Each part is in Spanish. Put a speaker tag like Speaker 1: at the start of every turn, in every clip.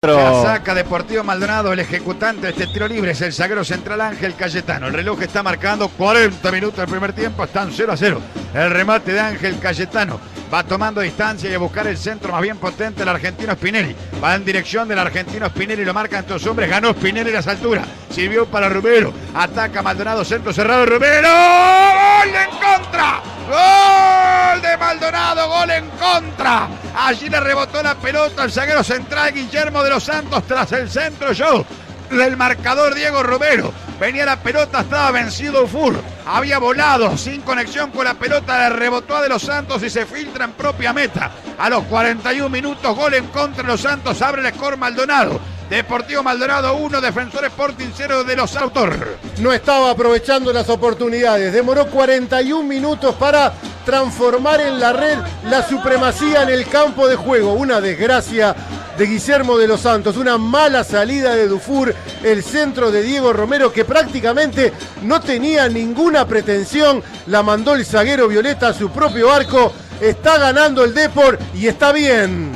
Speaker 1: La saca Deportivo Maldonado, el ejecutante de este tiro libre es el zaguero central Ángel Cayetano. El reloj está marcando 40 minutos del primer tiempo, están 0-0. El remate de Ángel Cayetano va tomando distancia y a buscar el centro más bien potente del argentino Spinelli. Va en dirección del argentino Spinelli, lo marcan estos hombres, ganó Spinelli las alturas. Sirvió para Romero, ataca Maldonado, centro cerrado, Romero, ¡gol en contra! ¡Gol de Maldonado! ¡Gol en contra! Allí le rebotó la pelota al zaguero central Guillermo de los Santos tras el centro del marcador Diego Romero. Venía la pelota, estaba vencido Dufour. Había volado sin conexión con la pelota, le rebotó a de los Santos y se filtra en propia meta. A los 41 minutos, gol en contra de los Santos, abre el score Maldonado. Deportivo Maldonado 1, Defensor Sporting 0 de los Autor.
Speaker 2: No estaba aprovechando las oportunidades, demoró 41 minutos para transformar en la red la supremacía en el campo de juego. Una desgracia de Guillermo de los Santos, una mala salida de Dufour, el centro de Diego Romero que prácticamente no tenía ninguna pretensión, la mandó el zaguero Violeta a su propio arco. Está ganando el Depor y está bien.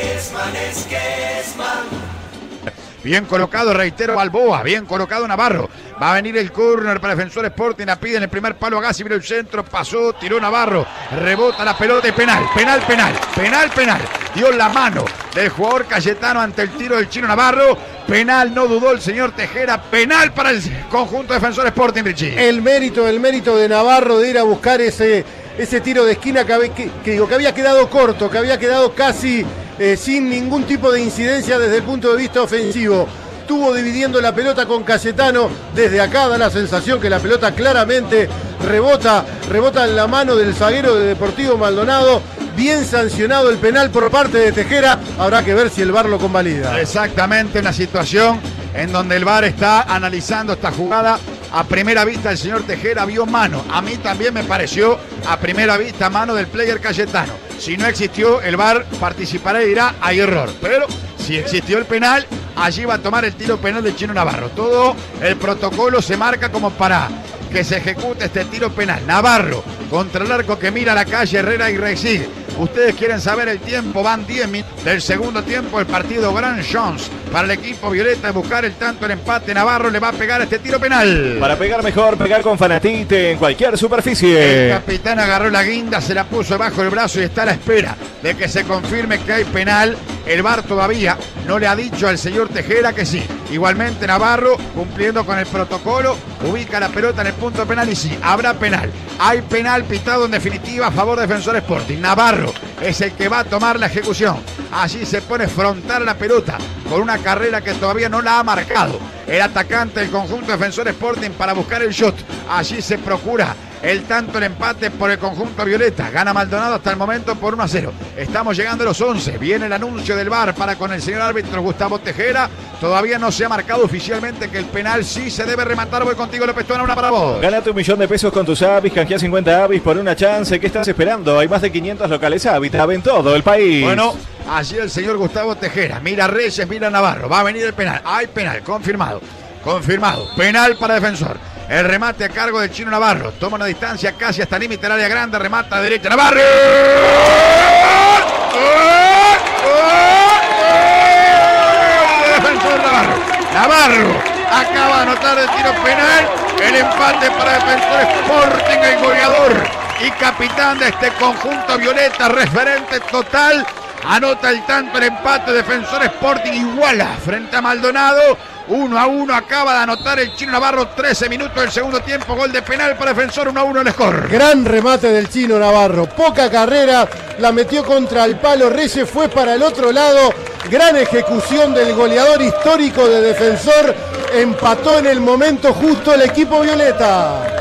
Speaker 1: Bien colocado, reitero, Balboa. Bien colocado Navarro. Va a venir el córner para Defensor Sporting. La pide en el primer palo a Gassi. Vino el centro, pasó, tiró Navarro. Rebota la pelota y penal. Penal. Dio la mano del jugador Cayetano ante el tiro del chino Navarro. Penal, no dudó el señor Tejera. Penal para el conjunto Defensor Sporting, Richie.
Speaker 2: El mérito de Navarro de ir a buscar ese tiro de esquina que había quedado corto, que había quedado casi sin ningún tipo de incidencia desde el punto de vista ofensivo. Estuvo dividiendo la pelota con Cayetano. Desde acá da la sensación que la pelota claramente rebota en la mano del zaguero de Deportivo Maldonado. Bien sancionado el penal por parte de Tejera. Habrá que ver si el VAR lo convalida.
Speaker 1: Exactamente, una situación en donde el VAR está analizando esta jugada. A primera vista el señor Tejera vio mano. A mí también me pareció a primera vista mano del player Cayetano. Si no existió, el VAR participará y dirá hay error. Pero si existió el penal, allí va a tomar el tiro penal del chino Navarro. Todo el protocolo se marca como para que se ejecute este tiro penal. Navarro contra el arco que mira a la calle Herrera y resigue. Ustedes quieren saber el tiempo, van 10 minutos del segundo tiempo, el partido gran chance para el equipo violeta de buscar el tanto, el empate. Navarro le va a pegar este tiro penal.
Speaker 3: Para pegar mejor, pegar con Fanatite en cualquier superficie.
Speaker 1: El capitán agarró la guinda, se la puso debajo del brazo y está a la espera de que se confirme que hay penal. El VAR todavía no le ha dicho al señor Tejera que sí. Igualmente Navarro, cumpliendo con el protocolo, ubica la pelota en el punto penal y sí, habrá penal. Hay penal pitado en definitiva a favor de Defensor Sporting. Navarro es el que va a tomar la ejecución. Allí se pone frontal a la pelota con una carrera que todavía no la ha marcado el atacante del conjunto Defensor Sporting para buscar el shot. Allí se procura el tanto, el empate por el conjunto violeta. Gana Maldonado hasta el momento por 1-0. Estamos llegando a los 11. Viene el anuncio del VAR para con el señor árbitro Gustavo Tejera. Todavía no se ha marcado oficialmente que el penal sí se debe rematar. Voy contigo, López Tuana, una para vos.
Speaker 3: Gánate $1.000.000 con tus Avis. Canjea 50 Avis por una chance. ¿Qué estás esperando? Hay más de 500 locales Avis en todo el país.
Speaker 1: Bueno, allí el señor Gustavo Tejera. Mira Reyes, mira Navarro. Va a venir el penal. Hay penal, confirmado. Penal para Defensor. El remate a cargo del chino Navarro. Toma una distancia casi hasta el límite del área grande. Remata a derecha. ¡Navarro! Defensor Navarro acaba de anotar el tiro penal. El empate para Defensor Sporting, el goleador y capitán de este conjunto violeta, referente total. Anota el tanto, el empate. Defensor Sporting iguala frente a Maldonado. 1-1, acaba de anotar el chino Navarro, 13 minutos del segundo tiempo, gol de penal para Defensor, 1-1 el score.
Speaker 2: Gran remate del chino Navarro, poca carrera, la metió contra el palo, Reyes fue para el otro lado, gran ejecución del goleador histórico de Defensor, empató en el momento justo el equipo violeta.